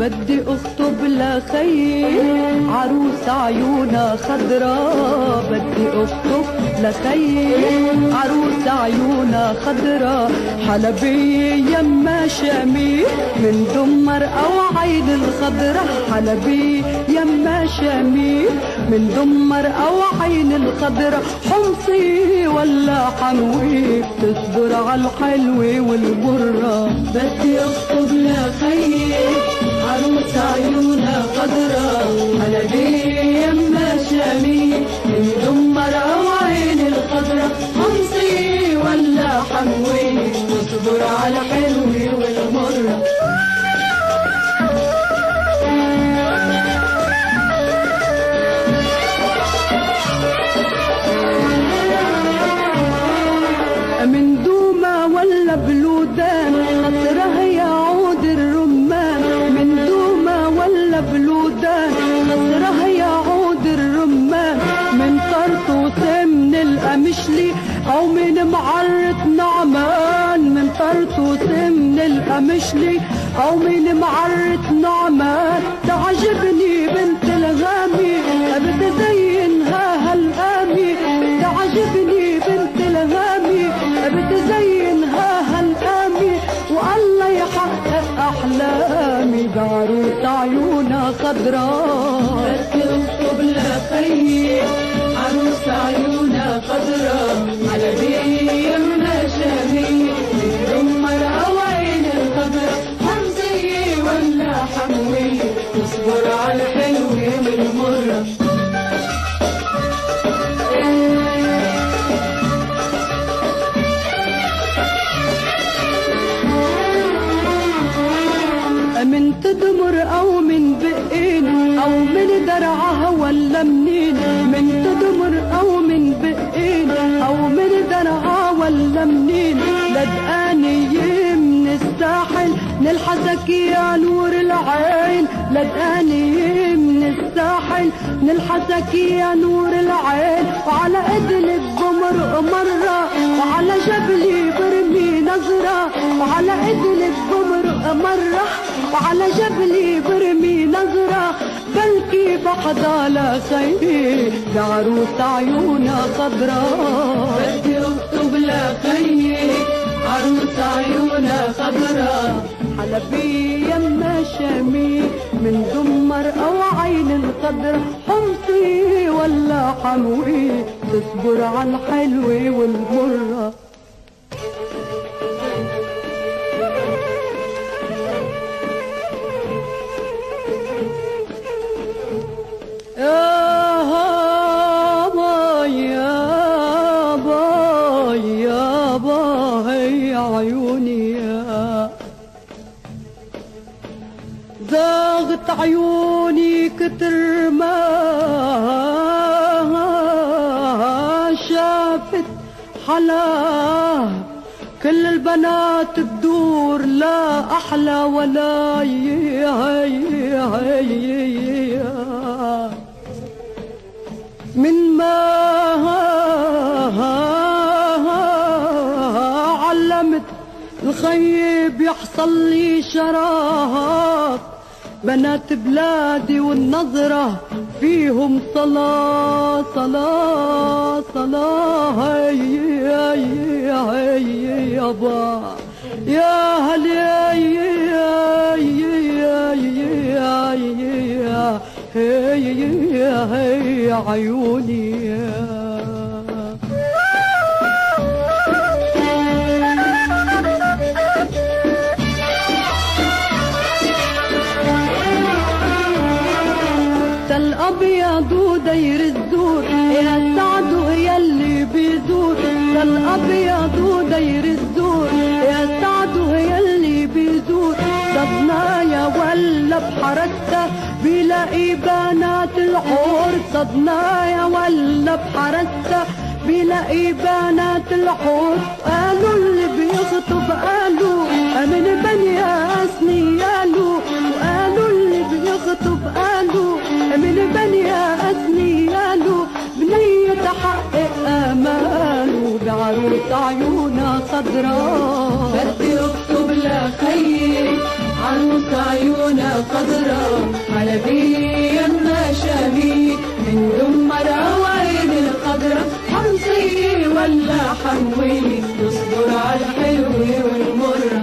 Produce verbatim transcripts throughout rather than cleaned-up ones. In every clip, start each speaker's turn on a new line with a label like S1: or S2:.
S1: بدي اخطب لخيي عروس عيونها خضرا، بدي اخطب لخيي عروس عيونها خضرا، حلبية يما شامي من دمر او عين الخضرا، حلبية يما شامي من دمر او عين الخضرا، حمصي ولا حموي بتصبر على الحلوة والمرة، بدي اخطب لخيي عروس عيونها خضرا، حلبية يما شامي من دمر او عين الخضرا، حمصي ولا حموي تصبر على الحلوة والمرة. من دومة ولا بلودان خطرها يعود الرمان، من دومة ولا بلودان خطرها يعود الرمان، من طرطوس من القمشلي او من معرة نعمان، من طرطوس من القمشلي او من معرة نعمان، تعجبني بنت الغامي بتزينها هالقامي، تعجبني بنت الغامي بتزينها هالقامي، والله يحقق احلامي بعروس عيونها خضرا، بدي اخطب لخيي عروس عيونها خضرا، حلبية يما شامي من دمر او عين الخضرا، حمصي ولا حموي تصبر على الحلوة والمرة. من تدمر او من بقين او من درعها ولا منين، من تدمر او من بقين او من درعها ولا منين، لدقانية من الساحل نلحسك يا نور العين، لدقانية من الساحل نلحسك يا نور العين، وعلى ادلك بمرق مرة وعلى جبلي برمي نظرة، وعلى ادلك بمرق مرة وعلى جبلي برمي نظرة، بلكي بحضى لخيي بعروس عيونها خضرا، بدي اخطب لخيي عروس عيونها خضرا، حلبية يما شامي من دمر او عين الخضرا، حمصي ولا حموي تصبر على الحلوة والمرة. ضاغت عيوني كتر ما شافت حلاه، كل البنات بدور لا احلى ولا من ما علمت الخيب يحصل لي شراهات، بنات بلادي والنظرة فيهم صلاة صلاة صلاة، هي هي هي يابا يا هل هي هي هي عيوني. الابيض ودير الزور يا سعد يلي بيزور، الابيض ودير الزور يا سعد يلي بيزور، صدنايا ولا بحرسته بلاقي بنات الحور، صدنايا ولا بحرسته بلاقي بنات الحور، قالوا اللي بيخطب قالوا من بني اسني قالوا، وقالوا اللي بيخطب قالوا من بني اسني قالوا، بنية تحقق اماله بعروس عيونها خضرا، بدي اكتب لخيي عروس عيونها خضرا حلبية مشامي من دمرة وعين الخضرا حمصي ولا حموي تصبر على الحلو والمر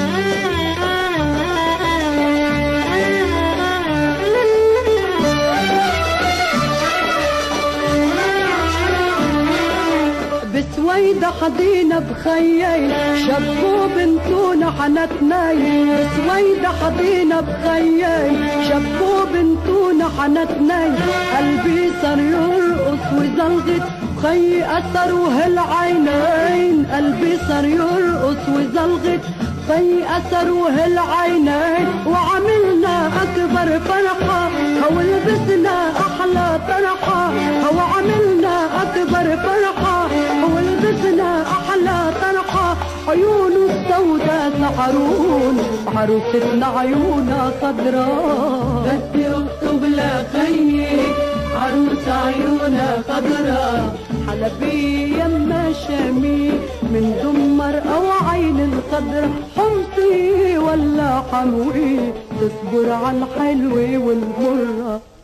S1: بسويدة حضينا بخيل شبوا بنتونا حنتناي بسويدة حضينا بخيل شبوا بنتونا حنتناي قلبي صار يرقص وزلغت خي أثروه العينين قلبي صار يرقص وزلغت خي أثروه العينين وعملنا أكبر فرحة هو لبسنا أحلى طرحة هو عملنا أكبر فرحة هو لبسنا أحلى طرحة عيونه السوداء سحرون عروستنا عيونها خضراء بدي أخطب لخيي عروس عيونها خضراء حلبية مشامي من دمر أو عين الخضرا حمصي ولا حموي تصبر على الحلو والمرة